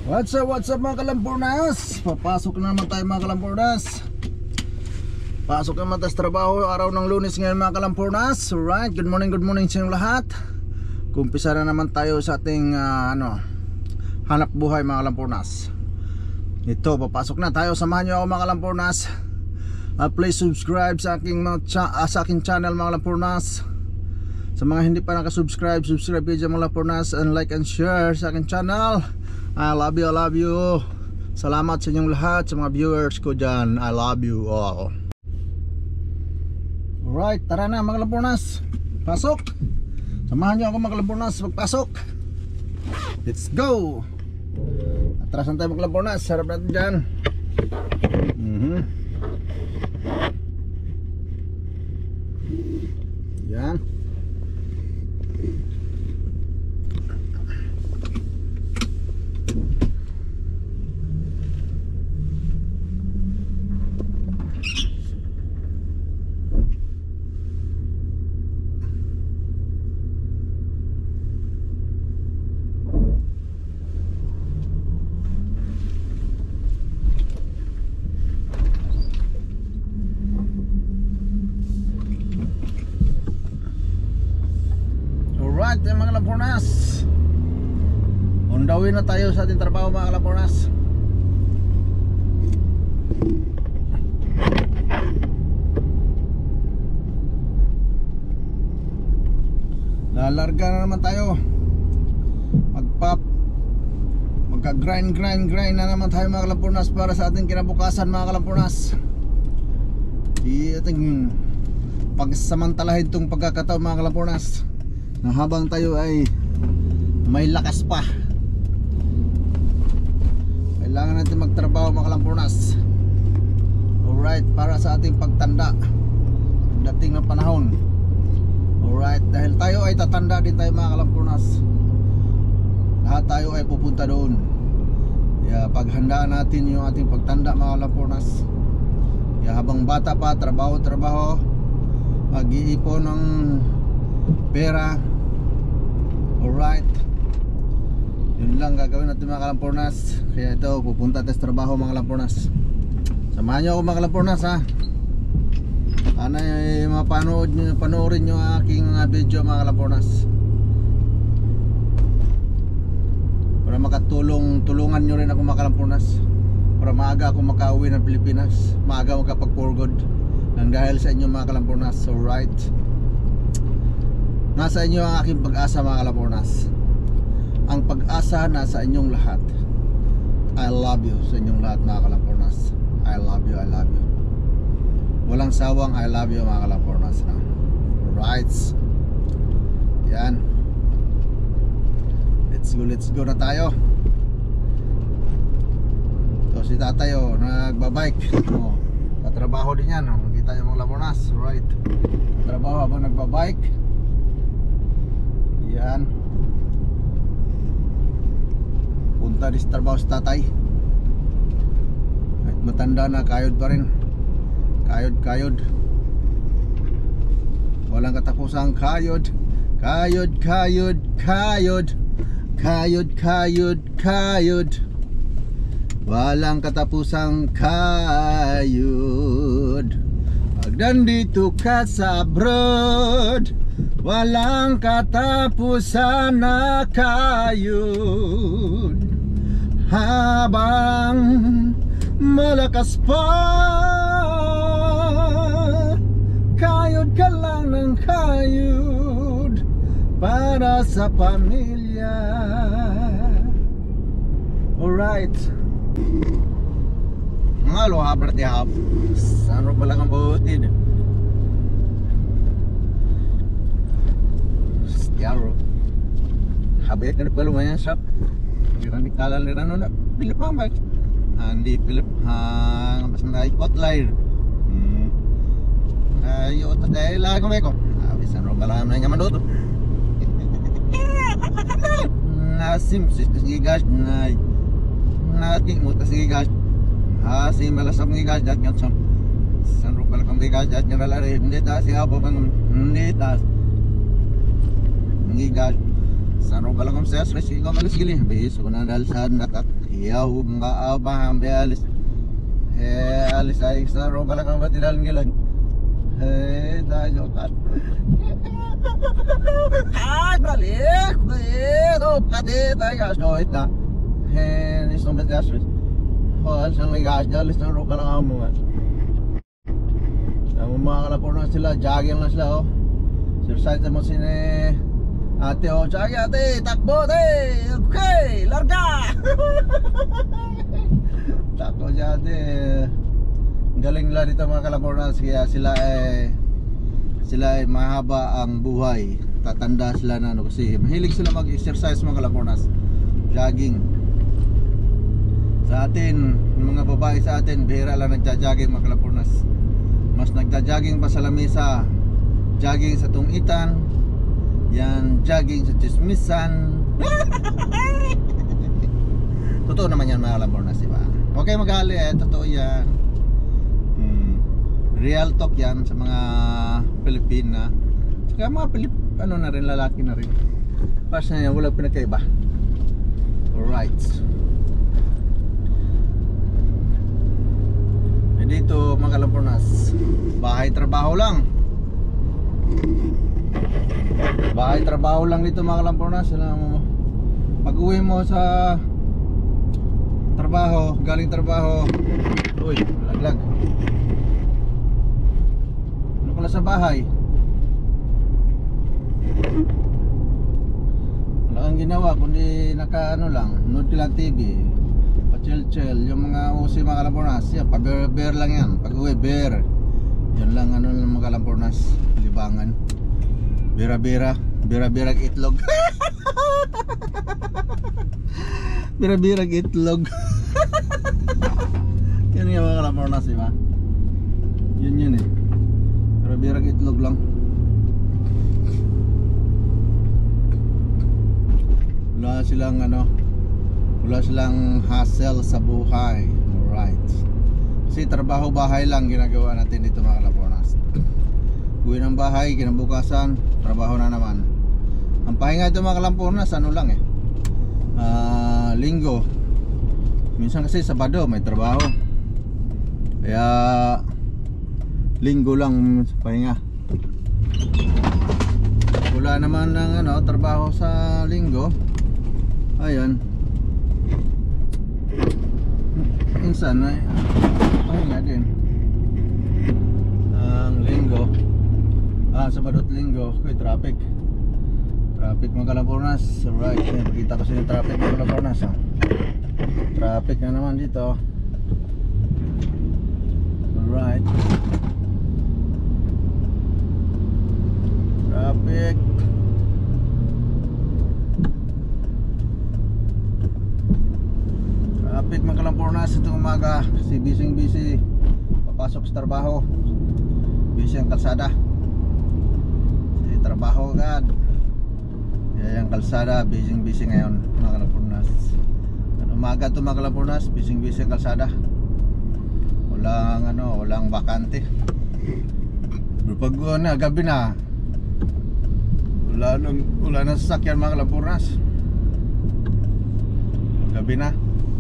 What's up mga kalampornas? Papasok na naman tayo mga kalampornas. Pasok naman tayo sa trabaho araw ng Lunes ngayon mga kalampornas. Alright, good morning sa inyong lahat. Kumpisa na naman tayo sa ating hanap buhay mga kalampornas. Ito, papasok na tayo. Samahan nyo ako mga kalampornas. Please subscribe sa aking channel mga kalampornas. Sa mga hindi pa nakasubscribe, subscribe kayo dyan mga kalampornas. And like and share sa aking channel. I love you. Salamat sa inyong lahat, sa mga viewers ko dyan. I love you all. Alright, tara na mga kalampornas. Pasok. Samahan nyo ako mga kalampornas. Magpasok. Let's go. Atrasan tayo mga kalampornas. Sarap natin dyan. Yan. Alright mga kalampornas, on the way na tayo sa ating trabaho mga kalampornas. Lalarga na naman tayo. Magka-grind na naman tayo mga kalampornas para sa ating kinabukasan mga kalampornas. Di ating pagsamantalahin itong pagkakataon mga kalampornas na habang tayo ay may lakas pa. Kailangan natin magtrabaho mga kalampornas. Alright, para sa ating pagtanda dating ng panahon. Alright, dahil tayo ay tatanda din tayo mga kalampornas. Lahat tayo ay pupunta doon. Kaya paghandaan natin yung ating pagtanda mga kalampornas. Kaya habang bata pa, trabaho, pag-iipon ng pera. Alright, yun lang gagawin natin mga kalampornas. Kaya ito, pupunta tayo sa trabaho mga kalampornas. Samahan nyo ako mga kalampornas ha. Sana panoorin nyo aking video mga kalampornas, para tulungan nyo rin ako mga kalampornas, para maaga ako makauwi ng Pilipinas, maaga makapag-forgod nang dahil sa inyo mga kalampornas. Alright, nasa inyo ang aking pag-asa mga kalampornas. Ang pag-asa nasa inyong lahat. I love you sa inyong lahat mga kalampornas. I love you. Walang sawang I love you mga kalampornas na. Alright, yan. Let's go na tayo. So si tatay nagbabike. Tatrabaho din yan. Makita nyo mga kalampornas. Alright, trabaho habang nagbabike. Yan. Punta di sa trabaho sa tatay. Kahit matanda na, kayod pa rin. Kayod. Walang katapusang kayod. Walang katapusang kayod. Pag nandito ka sa abroad, walang katapusan na kayod. Habang malakas pa, kayod ka lang ng kayod para sa pamilya. Alright, mga loha berarti hap. Saan ro pala kang butin? Yaro habis kan perlu banyak shop kirani kalal nira no na Philip Hambak andi Philip hang mas na hotline ayo tadai la ko meko habis ano balam na nyaman do nasim gigas nating mo tas gigas si malasam gigas dat ngat sam sanro pala kang gigas dat ngalare hindi ta si apo bang hindi ta gigas Sano galang kong siyas, resi ko malis gili. Beso ko na dalsan nakat. Iyaw mga abang bealis. Alis ay sano galang kong batilan gilan. Tayo kat. Balik. Oh, pati tayo gas no ita. Nis nung betas res. Oh, saan may gas dalis na ro galang amo. Ang mga kalapurnas sila, jogging lang sila oh. Exercise mo sine ate oh, jogging ate, takbo ate. Okay, larga. Takbo siya ate. Galing nila dito mga kalapurnas, kaya sila ay mahaba ang buhay. Tatanda sila na ano kasi mahilig sila mag-exercise mga kalapurnas. Jogging. Sa atin, mga babae sa atin, bihira lang nagja-jogging mga kalapurnas. Mas nagja-jogging pa sa lamesa, jogging sa tungitan, yan, jogging sa chismisan. Totoo naman yan mga kalapurnas, diba? Huwag kayo magalit, totoo yan. Real talk yan sa mga Pilipina. Saka mga ano na rin, lalaki na rin. Basta yan, walang pinagkaiba. Alright. Dito mga kalapurnas, bahay trabaho lang. Bahay trabaho lang dito mga kalapurnas. Pag uwi mo sa trabaho, galing trabaho, uy, laglag. Ano pala sa bahay? Wala kang ginawa kundi naka ano lang, nood lang TV, pa-chill-chill. Yung mga usi mga kalapurnas, yan, pa-bear lang yan. Pag uwi, bear. Yan lang ano lang mga kalapurnas, libangan. Bira-bira, bira-birag itlog. Bira-birag itlog. Yan yung mga kalapurnas, diba? Yun eh. Bira-birag itlog lang. Wala silang ano, wala silang hassle sa buhay. Alright. Kasi trabaho bahay lang ginagawa natin dito mga kalapurnas. Uwi ng bahay, kinabukasan, trabaho na naman. Ang pahinga dito mga kalapurnas, ano lang linggo. Minsan kasi Sabado may trabaho. Kaya linggo lang pahinga. Wala naman ng ano, trabaho sa linggo. Ayun. Minsan ay pahinga din ang linggo. Sabado at linggo may traffic mga kalapurnas. Alright, pakita ko sa inyo traffic mga kalapurnas. Traffic na naman dito. Alright, traffic. Traffic mga kalapurnas itong umaga kasi busy papasok sa trabaho. Busy ang kalsada kasi trabaho agad. Kaya yung kalsada busy ngayon mga kalapurnas. Umaga ito mga kalapurnas, busy ang kalsada. Walang bakante. Pero pag gabi na, wala nang sasakyan mga kalapurnas. Gabi na.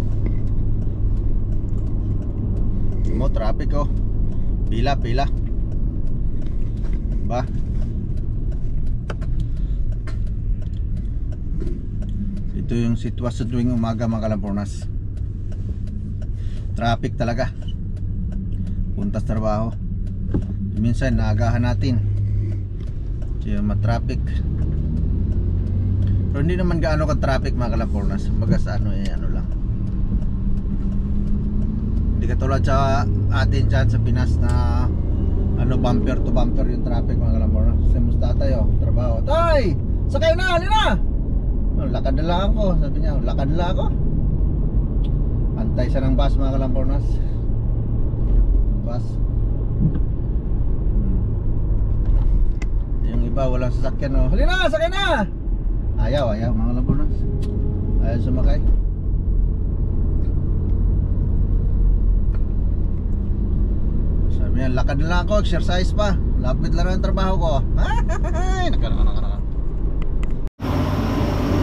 Mo traffic oh. Pila ba? Ito yung sitwasyon tuwing umaga mga kalapurnas. Traffic talaga. Puntas trabaho. Minsan naagahan natin. Kaya matraffic. Pero hindi naman gaano ka traffic mga kalapurnas. Kumbaga sa ano lang. Hindi katulad sa atin dyan sa Pinas na bumper to bumper yung traffic mga kalapurnas. Kasi musta tayo, trabaho. Tay! Sakay na! Halina! Lakad na lang ako. Sabi niya, lakad na lang ako. Antay siya ng bus mga kalapurnas. Bus. Yung iba walang sasakyan oh. Halina! Sakay na! Ayaw mga kalapurnas. Ayaw sumakay. Sabi niya, lakad na lang ako, exercise pa. Lapit lang ang trabaho ko. Naka.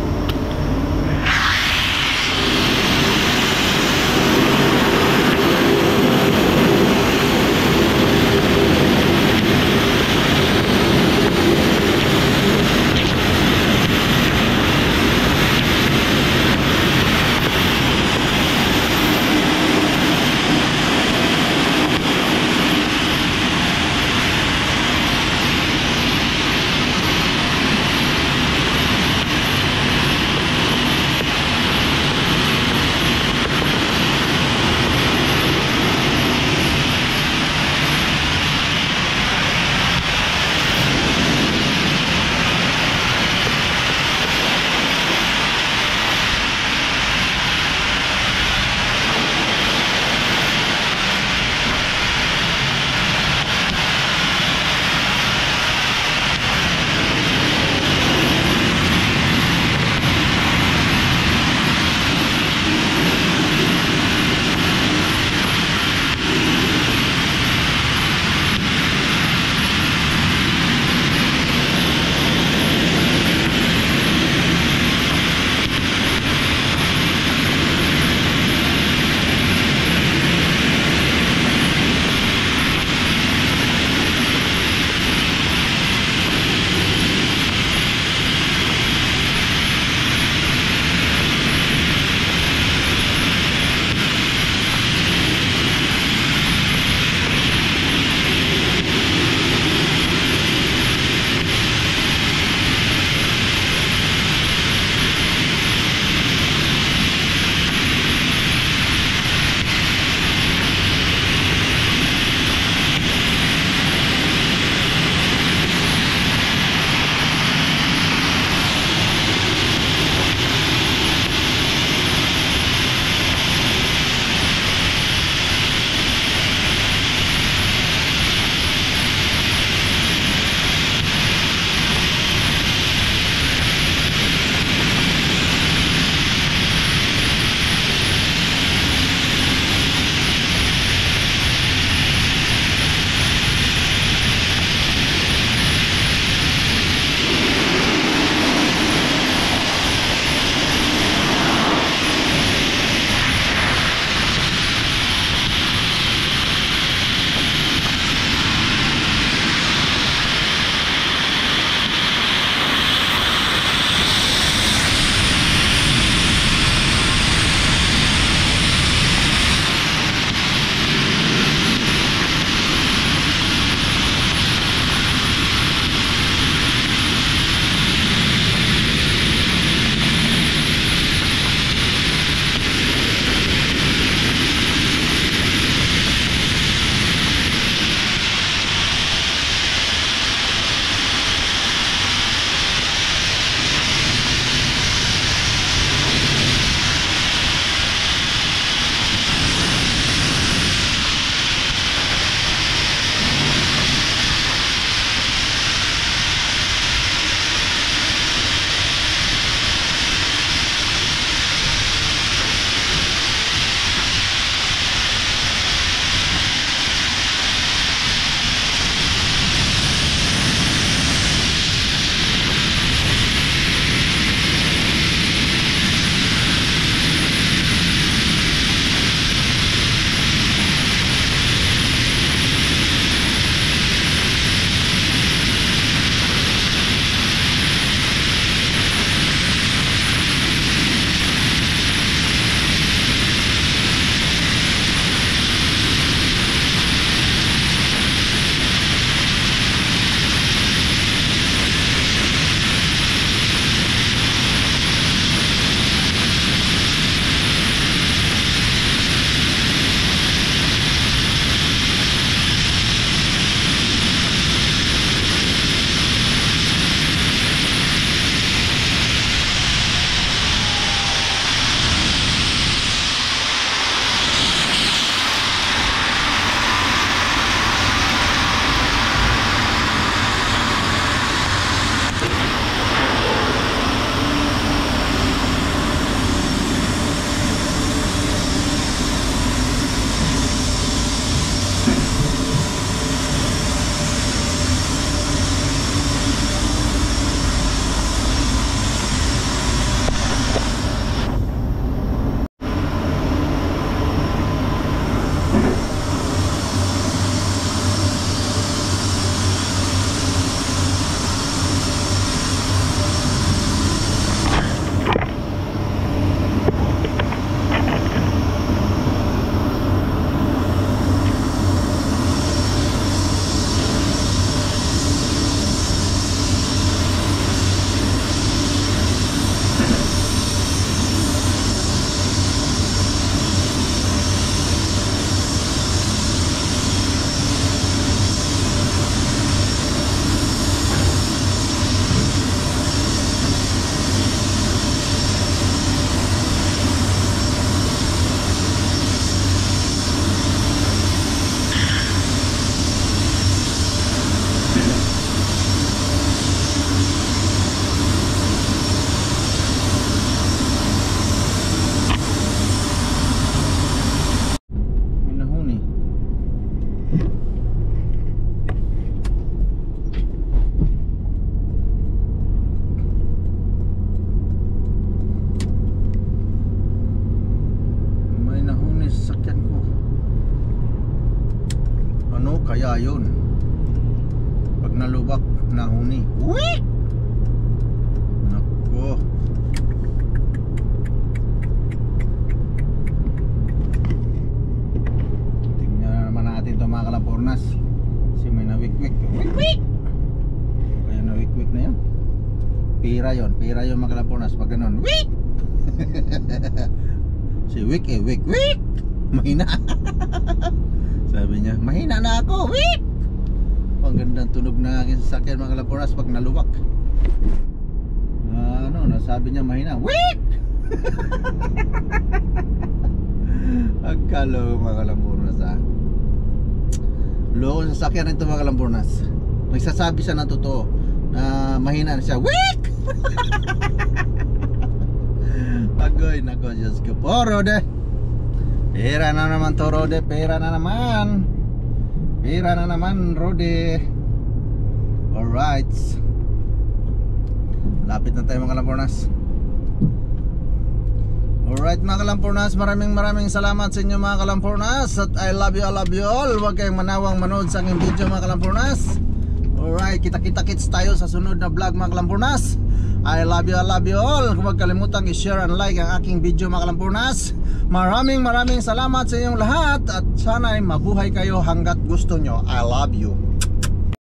Kaya yun, pag nalubak, nahuni. Uwi! Nako. Tingnan naman natin ito mga kalampornas. Kasi may nawikwik. Wikwik! Kaya nawikwik na yun. Pira yun mga kalampornas. Pag ganun, wik! Si Wik wik wik! Mahina. Sabi niya, mahina na ako, wik! Ang gandang tunog na aking sasakyan mga kalampornas pag nalubak. Nasabi niya mahina, wik! Agkalo mga kalampornas ha. Loko sa sasakyan nito mga kalampornas. Nagsasabi siya na totoo na mahina na siya, wik! Agoy, nako, Diyos ko po, Rode. Pera na naman to, Rode. Pera na naman, Rode. Alright, lapit na tayo mga kalampornas. Alright mga kalampornas, maraming salamat sa inyo mga kalampornas. At I love you all. Huwag kayong manawang manood sa aking video mga kalampornas. Alright, kita-kits tayo sa sunod na vlog mga kalampornas. I love you all. Huwag kalimutang i-share and like ang aking video mga kalampornas. Maraming salamat sa inyong lahat. At sana ay mabuhay kayo hanggat gusto nyo. I love you.